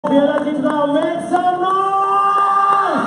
Piala Cinta, make some noise!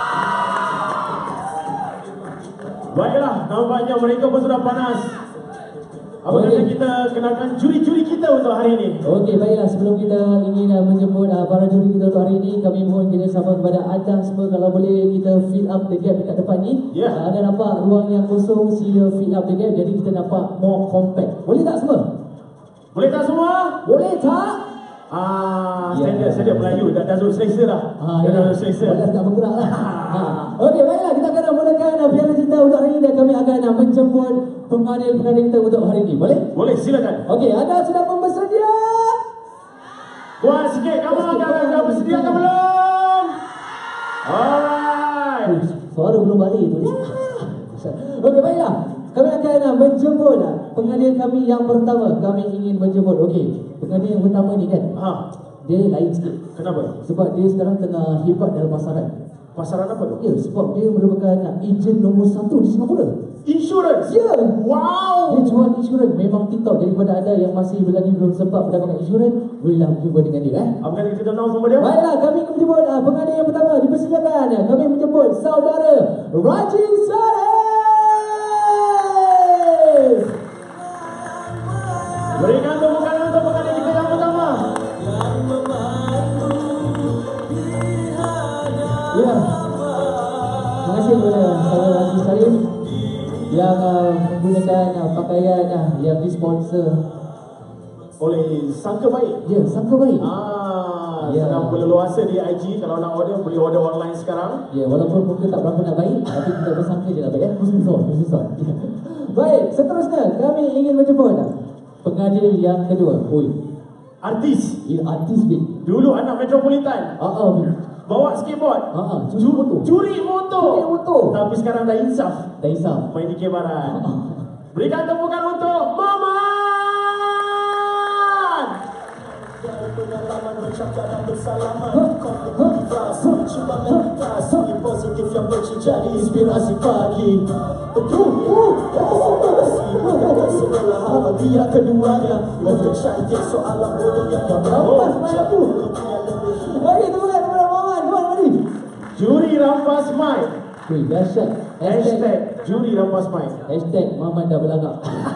Baiklah, nampaknya mereka pun sudah panas. Apa kata kita kenalkan juri-juri kita untuk hari ini? Okey, baiklah, sebelum kita ingin menjemput para juri kita untuk hari ini, kami mohon kita sama kepada anda semua, kalau boleh kita fill up the gap dekat depan ni. Anda nampak ruang yang kosong, sila fill up the gap, jadi kita nampak more compact. Boleh tak semua? Boleh tak semua? Boleh tak? Standard Melayu dah selesa dah. Dah selesa. Dah tak bergerak lah. Okey, baiklah, kita akan mulakan Piala Cinta untuk hari ini dan kami akan menjemput pengadil-pengadil kita untuk hari ini. Boleh? Boleh, silakan. Okey, anda sudah bersedia? Kuat sikit, kamu dah bersedia ke belum? Alright. Suara belum balik tu. Okey, baiklah. Kami akan menjemput pengadil kami yang pertama. Kami ingin menjemput. Okey, pengadil yang pertama ni kan, dia lain sikit. Kenapa? Sebab dia sekarang tengah hebat dalam pasaran. Pasaran apa tu? Ya, sebab dia merupakan ejen nombor 1 di Singapura. Insurans? Ya. Wow. Dia jual insurans. Memang TikTok. Jadi kepada anda yang masih lagi belum sempat mendapatkan insurans, bolehlah berjumpa dengan dia. Apa kata kita kenal sama dia? Baiklah, kami menjemput pengadil yang pertama. Dipersilakan. Kami menjemput saudara Rajin Sarif. Berikan tepukan untuk pengadil kita yang pertama. Ya, terima kasih kepada saudara Rajin Sarif yang menggunakan pakaian yang disponsor oleh Sangka Baik. Ya, Sangka Baik. Sedang berleluasa di IG. Kalau nak order, boleh order online sekarang. Ya, walaupun muka tak berapa nak baik, tapi kita bersangka je nak baik. Khusus. Baik, seterusnya kami ingin menjemput pengadil yang kedua. Artis. Ya, artis bin. Dulu anak Metropolitan. Bawa skateboard. Curi motor. Tapi sekarang dah insaf. Main di Kebaran. Berikan tepukan untuk Maman. Pengalaman bercakap dan bersalaman, kompetisi cuba meditasi positif yang menjadi inspirasi pagi. Segala hal biar keduanya lebih cantik soalan bodoh yang rampas mampu. Okey, teman-teman Maman, kemana ni? Juri rampas mic. Dahsyat. Hashtag juri rampas mic. Hashtag Maman dah berlagak.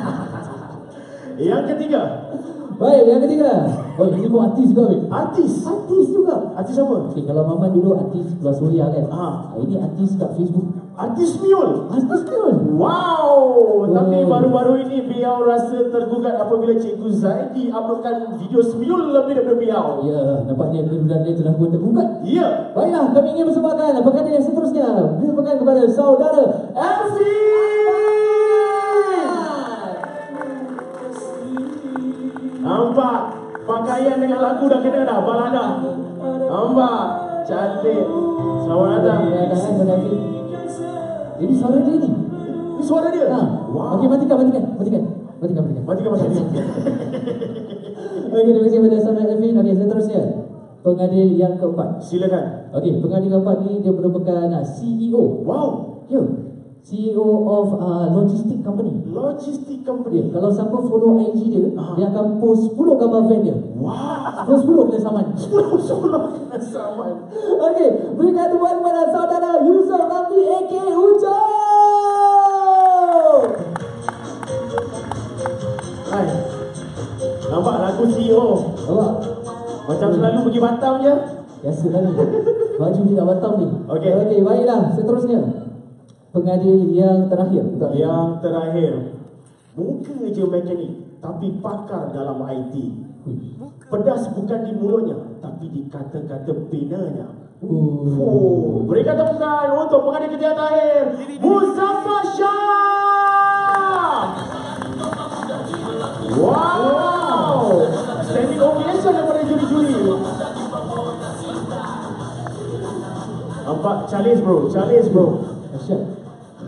Yang ketiga. Baik, yang ketiga. Ini pun artis juga, Bin. Artis juga. Artis apa? Okay, kalau Maman dulu artis Kelas Suria kan. Ini artis kat Facebook. Artis Miul. Wow. Tapi baru-baru ini beliau rasa tergugat apabila Cikgu Zaidi uploadkan video Miul lebih daripada beliau. Ya, nampaknya kedudukan dia telah pun tergugat. Ya. Baiklah, kami ingin bersamakan pengadil yang seterusnya. Disampaikan kepada saudara MC. Nampak pakaian dengan lagu dah kena dah, balada. Nampak cantik. Selamat datang. Ini suara dia ni. Ini suara dia. Wow. Okey, matikan. Matikan. Okey, terima kasih kepada saudara Elvin. Okey, seterusnya pengadil yang keempat. Silakan. Okey, pengadil keempat ni dia merupakan CEO. Wow. Ya. CEO of logistic company. Ya, kalau siapa follow IG dia, dia akan post 10 gambar van dia. Wow. 10 kena saman. 10 kena saman. Okey, berikan tepuan kepada saudara Yusuf Ramli AK Ujo. Hai. Nampak lagu CEO. Nampak? Macam selalu pergi Batam je. Biasalah ni. Baju dia kat Batam ni. Okey, baiklah, seterusnya pengadil yang terakhir. Yang terakhir, muka je mekanik, tapi pakar dalam IT. Pedas bukan di mulutnya, tapi di kata-kata pinanya. Berikan tepukan untuk pengadil kita yang terakhir, Muzaffar Shah. Wow. Standing ovation daripada juri-juri. Nampak Charles bro. Asyik.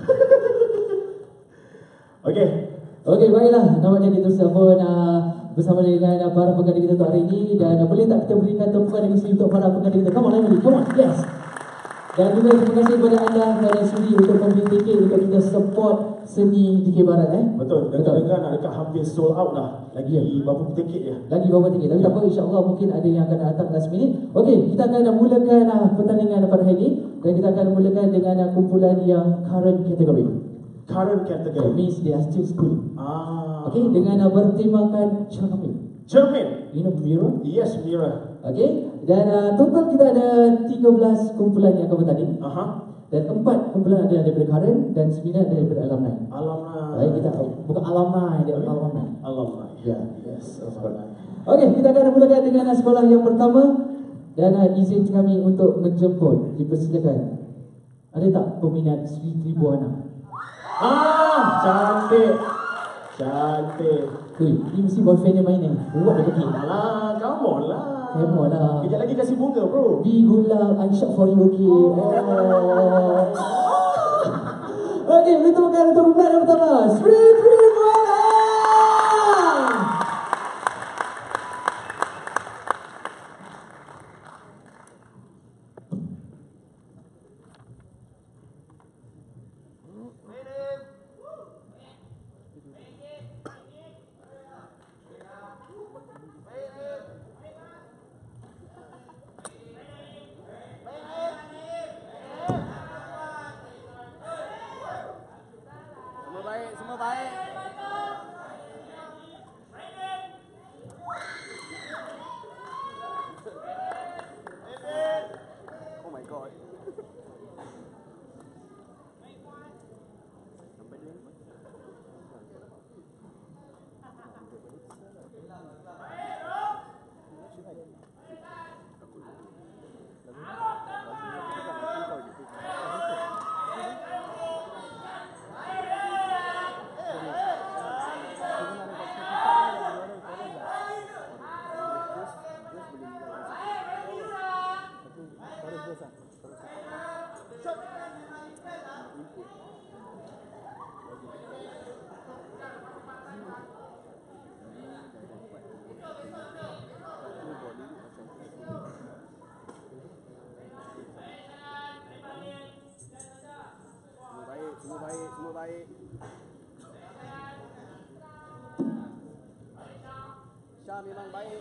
Okey, baiklah. Nampaknya kita semua bersama dengan para pengadil kita untuk hari ini. Dan boleh tak kita berikan tepukan lagi untuk para pengadil kita? Come on, yes. Dan juga terima kasih kepada anda kerana sudi untuk membeli tiket untuk kita support seni DK Barat Betul. Dengar-dengar nak dekat hampir sold out dah. Lagi berapa tiket je? Lagi berapa tiket? Tapi tak apa, insya-Allah mungkin ada yang akan datang last minute. Okey, kita akan mulakan pertandingan pada hari ini dan kita akan mulakan dengan kumpulan yang current category. Current category means they are still school. Okey, dengan bertemakan cermin. Cermin. You know mirror? Yes, mirror. Okey, dan total kita ada 13 kumpulan yang akan bertanding. Dan 4 kumpulan ada daripada current dan 9 ada daripada alumni. Baik, kita bukan alumni, dia alumni. Alumni. Ya, yes, alumni. Okey, kita akan mulakan dengan sekolah yang pertama dan izin kami untuk menjemput. Dipersilakan. Ada tak peminat Sri Tribuana? Cantik. Cantik. Ini mesti boyfriend yang main ni. Buat dia pergi. Alah, come on lah. Come on lah. Kejap lagi kasih bunga, bro. Be good luck, I'm shot for you, okay. Okey, kita temukan untuk peminat yang pertama, Sri Tribuana. Semua baik. Oh my god. Semua baik. Syah memang baik.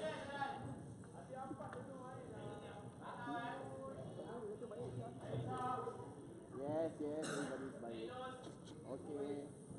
Yes, everybody is baik. Okay.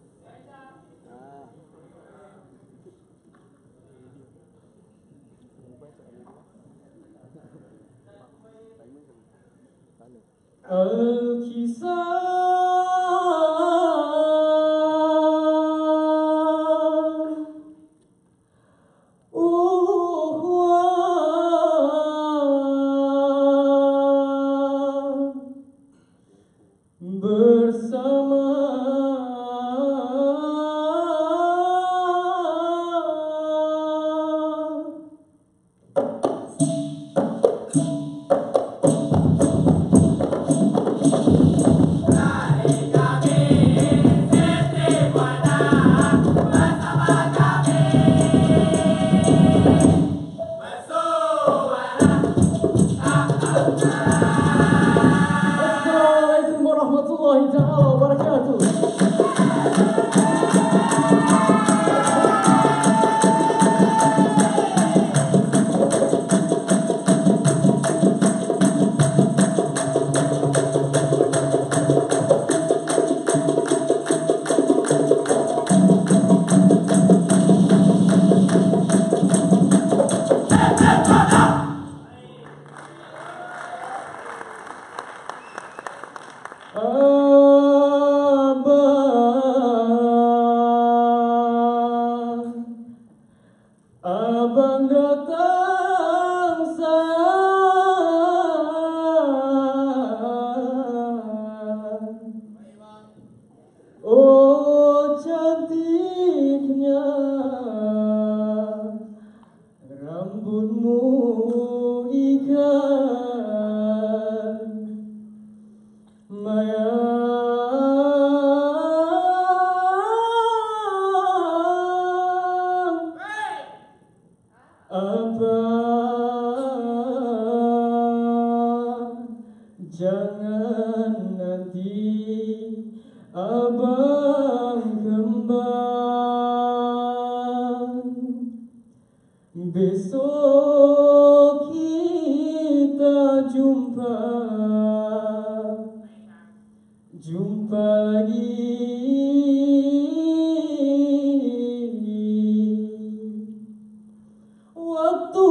Abang datang sayang, oh cantiknya rambutmu ikan maya. Apa Jangan nanti abang kembang, besok kita jumpa lagi. Waktu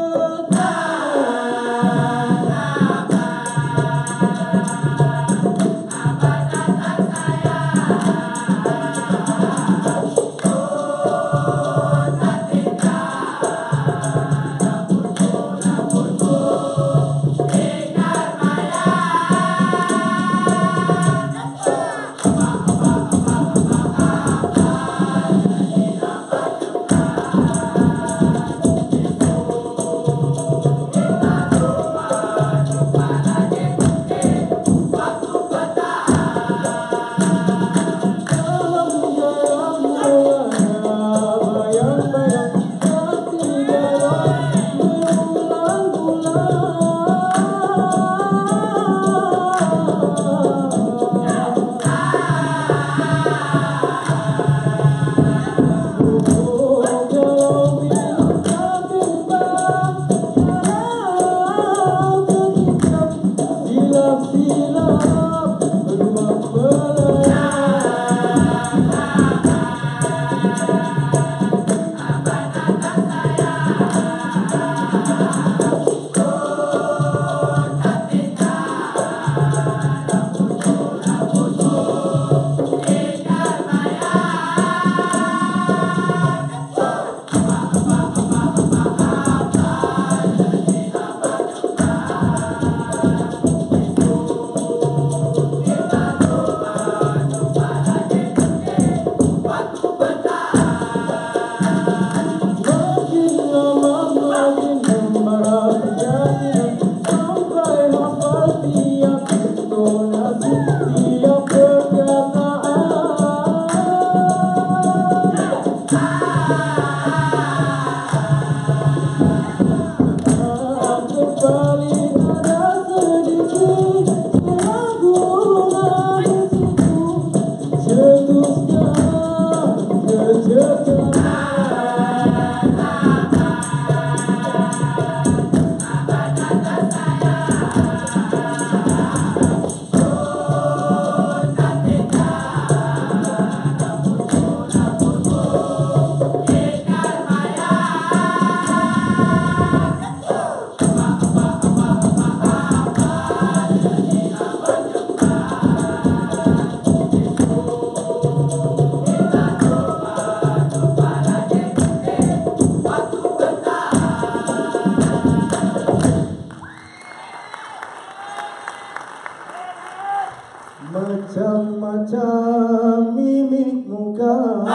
macam-macam mimik muka,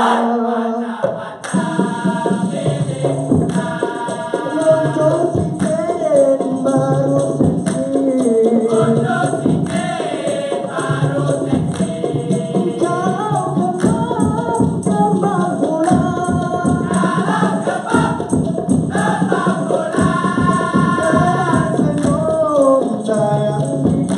lonjong sikit baru seksi, kalau kebab tembak bola, senyum sayang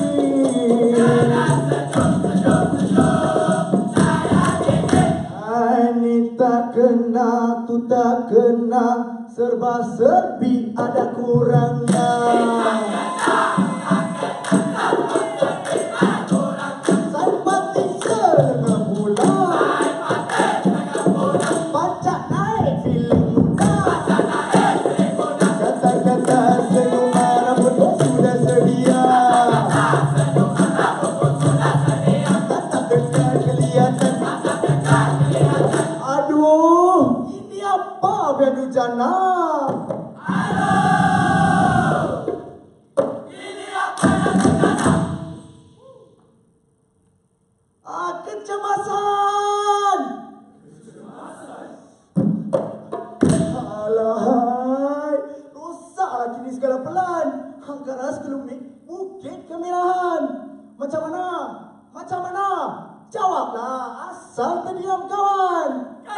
kena, tu tak kena, serba serbi ada kurangnya. Saya mati setengah bulan, pacak naik filem muda, kata-kata senyum rambut sudah sedia, tak dekat kelihatan. Aduh, ini apa biadu jana? Aduh, ini apa biadu jana? Kecemasan. Alahai, rosaklah kini segala pelan. Angkara sekelumit, bukit kemerahan. Macam mana? Macam mana? Jawablah, asal terdiam kawan.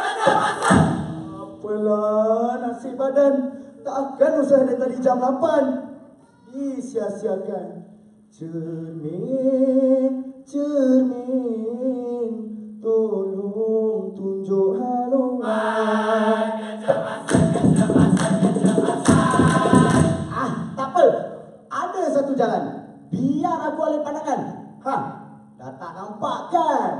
Apalah nasib badan, tak akan usaha dari tadi jam 8. Disia-siakan. Cermin, cermin, tolong tunjuk haluan. Tak apa, ada satu jalan. Biar aku alih pandangan. Dah tak nampak kan?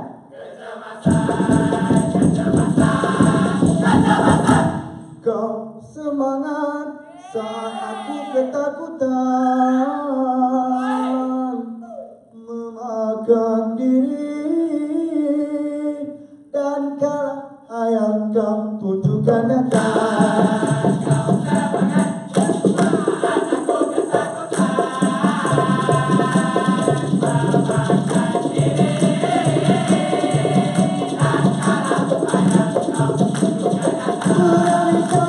Kau semangat saat aku ketakutan memakan diri, dan kala ayam kau tunjukkan nyata. Kau semangat saat aku ketakutan memakan diri, dan kala ayam kau tunjukkan nyata.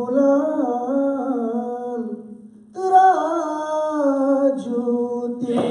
Bulan teraju